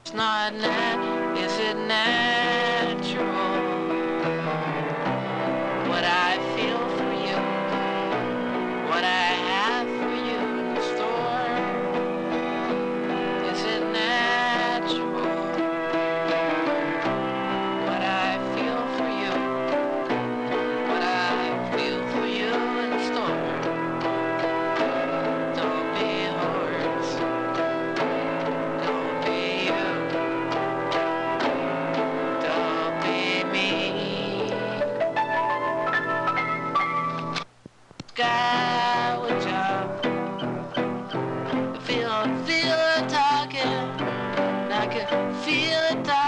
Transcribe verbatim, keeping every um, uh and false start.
It's not nat, is it natural? What I feel for you, what I have for you in store. Is it natural? What I feel for you, what I feel for you in store. Don't be a horse, don't be you, don't be me. Sky would jump, feel, feel it talking, I can feel it talking.